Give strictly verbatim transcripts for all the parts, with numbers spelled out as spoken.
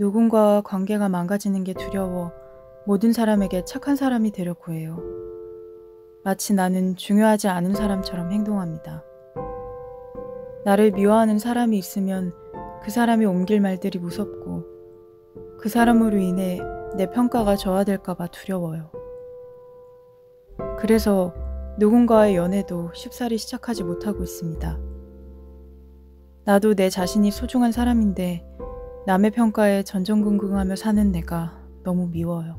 누군가와 관계가 망가지는 게 두려워 모든 사람에게 착한 사람이 되려고 해요. 마치 나는 중요하지 않은 사람처럼 행동합니다. 나를 미워하는 사람이 있으면 그 사람이 옮길 말들이 무섭고 그 사람으로 인해 내 평가가 저하될까 봐 두려워요. 그래서 누군가의 연애도 쉽사리 시작하지 못하고 있습니다. 나도 내 자신이 소중한 사람인데 남의 평가에 전전긍긍하며 사는 내가 너무 미워요.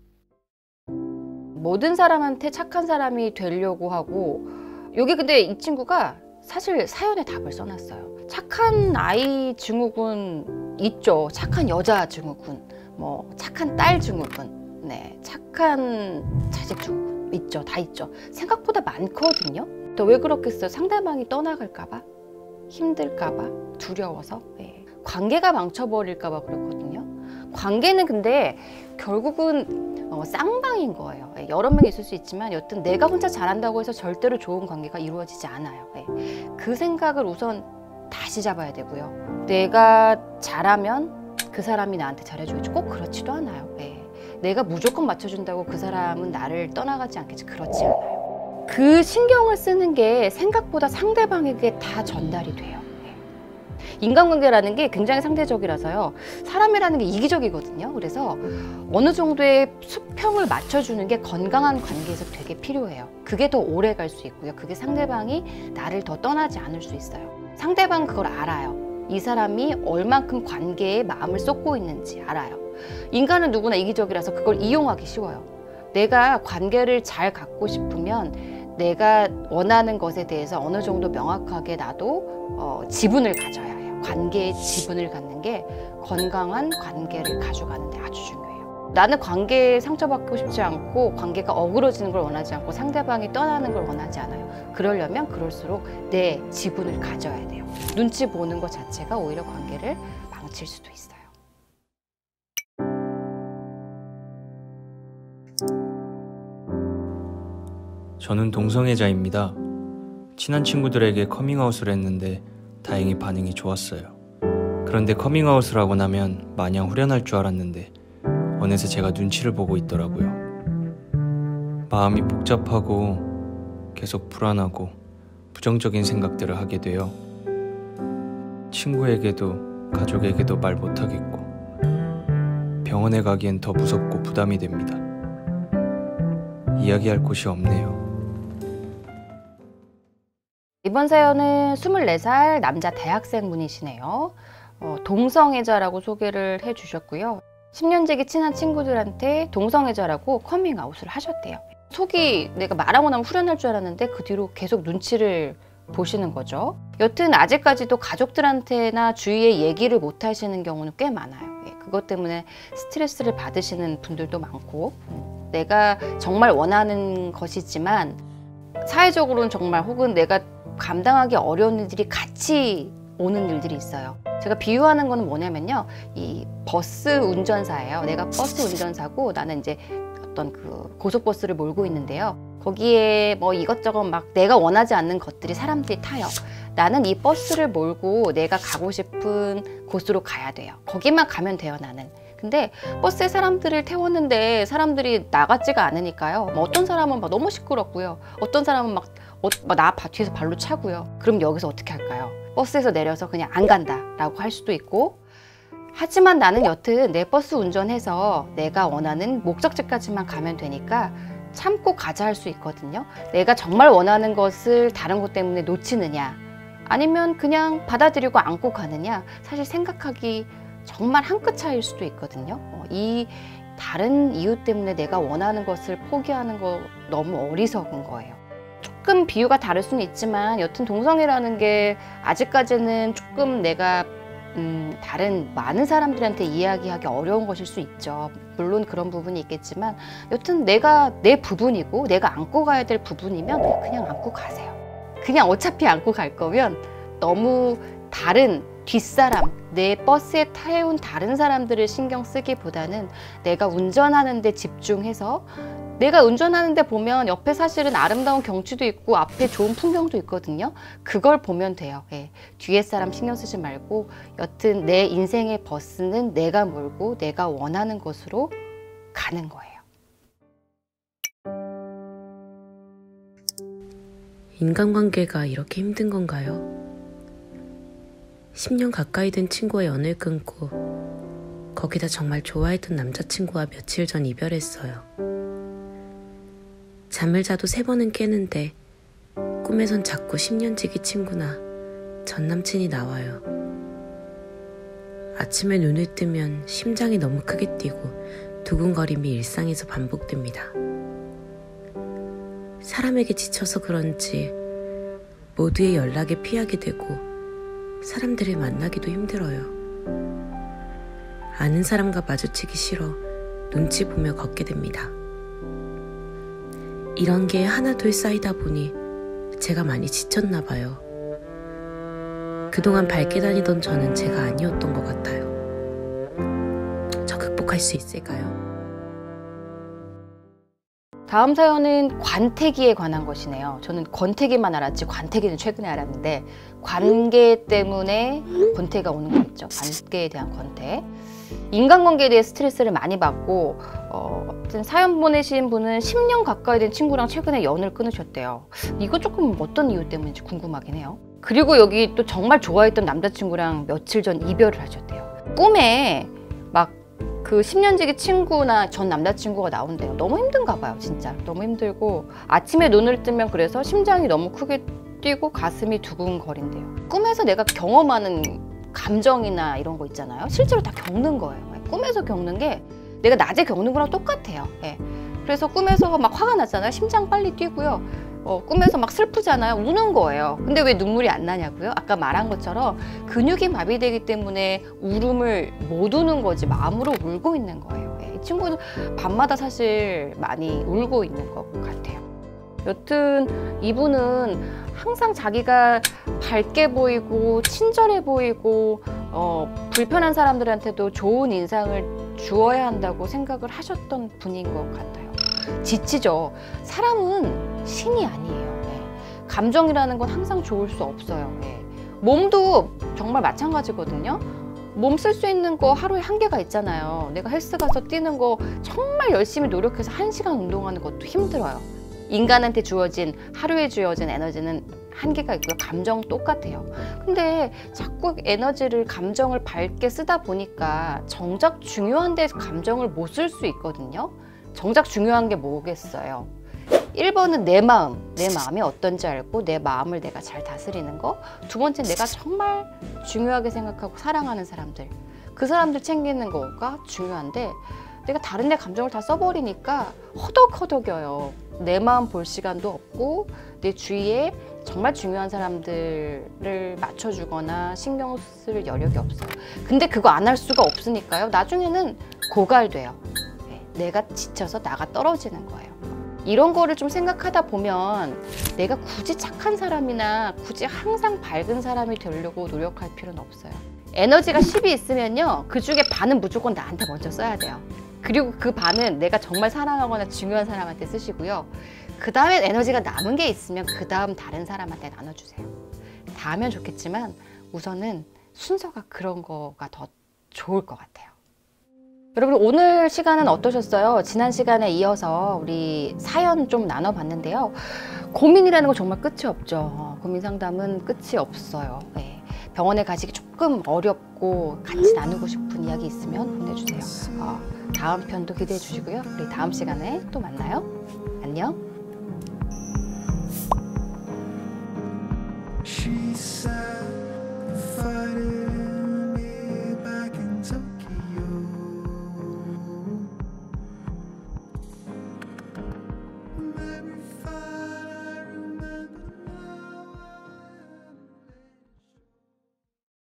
모든 사람한테 착한 사람이 되려고 하고, 여기 근데 이 친구가 사실 사연에 답을 써놨어요. 착한 아이 증후군 있죠. 착한 여자 증후군, 뭐 착한 딸 증후군, 네, 착한 자식 증후군 있죠. 다 있죠. 생각보다 많거든요. 또 왜 그렇겠어요? 상대방이 떠나갈까봐, 힘들까봐, 두려워서, 네. 관계가 망쳐버릴까봐 그렇거든요. 관계는 근데 결국은 어, 쌍방인 거예요. 네. 여러 명이 있을 수 있지만 여튼 내가 혼자 잘한다고 해서 절대로 좋은 관계가 이루어지지 않아요. 네. 그 생각을 우선 다시 잡아야 되고요. 내가 잘하면 그 사람이 나한테 잘해줘야지 꼭 그렇지도 않아요. 네. 내가 무조건 맞춰준다고 그 사람은 나를 떠나가지 않겠지, 그렇지 않아요. 그 신경을 쓰는 게 생각보다 상대방에게 다 전달이 돼요. 인간관계라는 게 굉장히 상대적이라서요. 사람이라는 게 이기적이거든요. 그래서 어느 정도의 수평을 맞춰주는 게 건강한 관계에서 되게 필요해요. 그게 더 오래 갈 수 있고요. 그게 상대방이 나를 더 떠나지 않을 수 있어요. 상대방은 그걸 알아요. 이 사람이 얼만큼 관계에 마음을 쏟고 있는지 알아요. 인간은 누구나 이기적이라서 그걸 이용하기 쉬워요. 내가 관계를 잘 갖고 싶으면 내가 원하는 것에 대해서 어느 정도 명확하게 나도 어, 지분을 가져야 해요. 관계의 지분을 갖는 게 건강한 관계를 가져가는 데 아주 중요해요. 나는 관계에 상처받고 싶지 않고 관계가 어그러지는 걸 원하지 않고 상대방이 떠나는 걸 원하지 않아요. 그러려면 그럴수록 내 지분을 가져야 돼요. 눈치 보는 것 자체가 오히려 관계를 망칠 수도 있어요. 저는 동성애자입니다. 친한 친구들에게 커밍아웃을 했는데 다행히 반응이 좋았어요. 그런데 커밍아웃을 하고 나면 마냥 후련할 줄 알았는데 어느새 제가 눈치를 보고 있더라고요. 마음이 복잡하고 계속 불안하고 부정적인 생각들을 하게 돼요. 친구에게도 가족에게도 말 못하겠고 병원에 가기엔 더 무섭고 부담이 됩니다. 이야기할 곳이 없네요. 이번 사연은 스물네 살 남자 대학생 분이시네요. 어, 동성애자라고 소개를 해주셨고요. 십 년지기 친한 친구들한테 동성애자라고 커밍아웃을 하셨대요. 속이 내가 말하고 나면 후련할 줄 알았는데 그 뒤로 계속 눈치를 보시는 거죠. 여튼 아직까지도 가족들한테나 주위에 얘기를 못 하시는 경우는 꽤 많아요. 예, 그것 때문에 스트레스를 받으시는 분들도 많고, 음, 내가 정말 원하는 것이지만 사회적으로는 정말 혹은 내가 감당하기 어려운 일들이 같이 오는 일들이 있어요. 제가 비유하는 거는 뭐냐면요, 이 버스 운전사예요. 내가 버스 운전사고 나는 이제 어떤 그 고속버스를 몰고 있는데요. 거기에 뭐 이것저것 막 내가 원하지 않는 것들이 사람들이 타요. 나는 이 버스를 몰고 내가 가고 싶은 곳으로 가야 돼요. 거기만 가면 돼요, 나는. 근데 버스에 사람들을 태웠는데 사람들이 나같지가 않으니까요. 뭐 어떤 사람은 막 너무 시끄럽고요. 어떤 사람은 막 나 뒤에서 발로 차고요. 그럼 여기서 어떻게 할까요? 버스에서 내려서 그냥 안 간다 라고 할 수도 있고, 하지만 나는 여튼 내 버스 운전해서 내가 원하는 목적지까지만 가면 되니까 참고 가자 할 수 있거든요. 내가 정말 원하는 것을 다른 것 때문에 놓치느냐 아니면 그냥 받아들이고 안고 가느냐, 사실 생각하기 정말 한 끗 차이일 수도 있거든요. 어, 이 다른 이유 때문에 내가 원하는 것을 포기하는 거 너무 어리석은 거예요. 조금 비유가 다를 수는 있지만 여튼 동성애라는 게 아직까지는 조금 내가 음, 다른 많은 사람들한테 이야기하기 어려운 것일 수 있죠. 물론 그런 부분이 있겠지만 여튼 내가 내 부분이고 내가 안고 가야 될 부분이면 그냥 안고 가세요. 그냥 어차피 안고 갈 거면 너무 다른 뒷사람, 내 버스에 태운 다른 사람들을 신경 쓰기보다는 내가 운전하는 데 집중해서 내가 운전하는데 보면 옆에 사실은 아름다운 경치도 있고 앞에 좋은 풍경도 있거든요. 그걸 보면 돼요. 예. 뒤에 사람 신경 쓰지 말고 여튼 내 인생의 버스는 내가 몰고 내가 원하는 곳으로 가는 거예요. 인간관계가 이렇게 힘든 건가요? 십 년 가까이 된 친구와 연을 끊고 거기다 정말 좋아했던 남자친구와 며칠 전 이별했어요. 잠을 자도 세 번은 깨는데 꿈에선 자꾸 십 년지기 친구나 전 남친이 나와요. 아침에 눈을 뜨면 심장이 너무 크게 뛰고 두근거림이 일상에서 반복됩니다. 사람에게 지쳐서 그런지 모두의 연락에 피하게 되고 사람들을 만나기도 힘들어요. 아는 사람과 마주치기 싫어 눈치 보며 걷게 됩니다. 이런 게 하나 둘 쌓이다 보니 제가 많이 지쳤나 봐요. 그동안 밝게 다니던 저는 제가 아니었던 것 같아요. 저 극복할 수 있을까요? 다음 사연은 관태기에 관한 것이네요. 저는 권태기만 알았지 관태기는 최근에 알았는데 관계 때문에 권태가 오는 거 있죠. 관계에 대한 권태. 인간관계에 대해 스트레스를 많이 받고 어, 사연 보내신 분은 십 년 가까이 된 친구랑 최근에 연을 끊으셨대요. 이거 조금 어떤 이유 때문인지 궁금하긴 해요. 그리고 여기 또 정말 좋아했던 남자친구랑 며칠 전 이별을 하셨대요. 꿈에 막 그 십 년지기 친구나 전 남자친구가 나온대요. 너무 힘든가 봐요. 진짜 너무 힘들고 아침에 눈을 뜨면 그래서 심장이 너무 크게 뛰고 가슴이 두근거린대요. 꿈에서 내가 경험하는 감정이나 이런 거 있잖아요. 실제로 다 겪는 거예요. 꿈에서 겪는 게 내가 낮에 겪는 거랑 똑같아요. 예. 그래서 꿈에서 막 화가 났잖아요. 심장 빨리 뛰고요. 어, 꿈에서 막 슬프잖아요. 우는 거예요. 근데 왜 눈물이 안 나냐고요? 아까 말한 것처럼 근육이 마비되기 때문에 울음을 못 우는 거지 마음으로 울고 있는 거예요. 예. 이 친구는 밤마다 사실 많이 울고 있는 것 같아요. 여튼 이분은 항상 자기가 밝게 보이고 친절해 보이고 어, 불편한 사람들한테도 좋은 인상을 주어야 한다고 생각을 하셨던 분인 것 같아요. 지치죠. 사람은 신이 아니에요. 네. 감정이라는 건 항상 좋을 수 없어요. 네. 몸도 정말 마찬가지거든요. 몸 쓸 수 있는 거 하루에 한계가 있잖아요. 내가 헬스 가서 뛰는 거 정말 열심히 노력해서 한 시간 운동하는 것도 힘들어요. 인간한테 주어진 하루에 주어진 에너지는 한계가 있고요. 감정 똑같아요. 근데 자꾸 에너지를 감정을 밝게 쓰다 보니까 정작 중요한 데 감정을 못 쓸 수 있거든요. 정작 중요한 게 뭐겠어요? 일 번은 내 마음, 내 마음이 어떤지 알고 내 마음을 내가 잘 다스리는 거. 두 번째, 내가 정말 중요하게 생각하고 사랑하는 사람들, 그 사람들 챙기는 거가 중요한데 내가 다른 데 감정을 다 써버리니까 허덕허덕여요. 내 마음 볼 시간도 없고 내 주위에 정말 중요한 사람들을 맞춰주거나 신경 쓸 여력이 없어요. 근데 그거 안 할 수가 없으니까요. 나중에는 고갈돼요. 네, 내가 지쳐서 나가 떨어지는 거예요. 이런 거를 좀 생각하다 보면 내가 굳이 착한 사람이나 굳이 항상 밝은 사람이 되려고 노력할 필요는 없어요. 에너지가 십이 있으면요, 그 중에 반은 무조건 나한테 먼저 써야 돼요. 그리고 그 반은 내가 정말 사랑하거나 중요한 사람한테 쓰시고요. 그 다음에 에너지가 남은 게 있으면 그 다음 다른 사람한테 나눠주세요. 다 하면 좋겠지만 우선은 순서가 그런 거가 더 좋을 것 같아요. 여러분, 오늘 시간은 어떠셨어요? 지난 시간에 이어서 우리 사연 좀 나눠봤는데요. 고민이라는 거 정말 끝이 없죠. 고민 상담은 끝이 없어요. 네. 병원에 가시기 조금 어렵고 같이 나누고 싶은 이야기 있으면 보내주세요. 어, 다음 편도 기대해 주시고요. 우리 다음 시간에 또 만나요. 안녕.